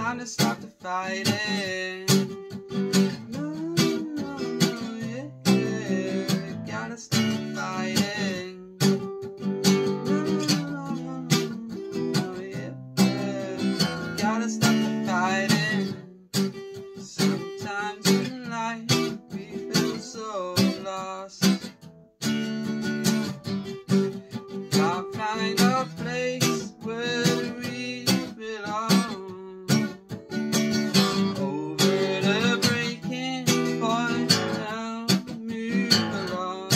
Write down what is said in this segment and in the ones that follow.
time to stop the fighting. No, yeah, yeah. Gotta stop the fighting. No, yeah, yeah. Gotta stop the fighting. Sometimes in life we feel so lost. Gotta find a place where we belong. Over the breaking point, now move along.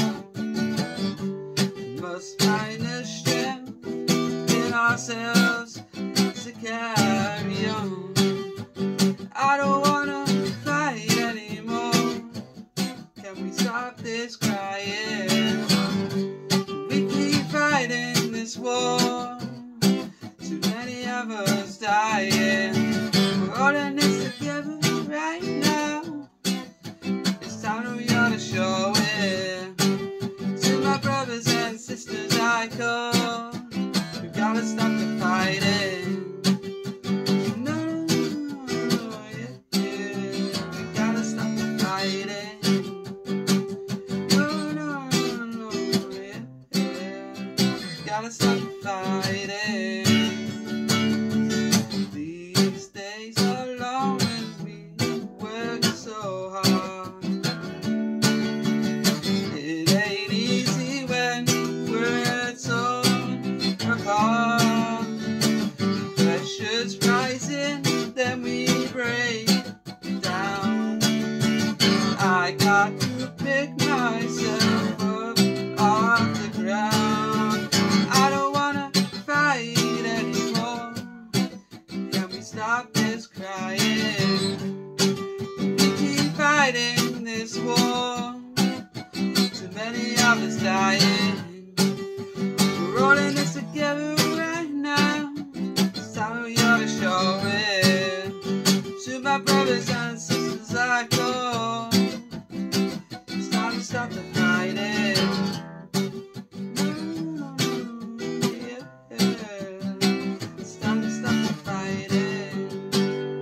Must find the strength in ourselves to carry on. I don't wanna fight anymore. Can we stop this crying? We keep fighting this war. Too many of us dying. We're all in this together right now. It's time that we ought to show it. To my brothers and sisters I call. We gotta stop the fighting. Gotta stop fighting. These days are long and we work so hard. It ain't easy when we're torn apart. Pressure's rising, then we break down. I got to pick myself up off the ground. I don't wanna fight anymore. Can we stop this crying? We keep fighting this war. Too many of us dying. We're all in this together.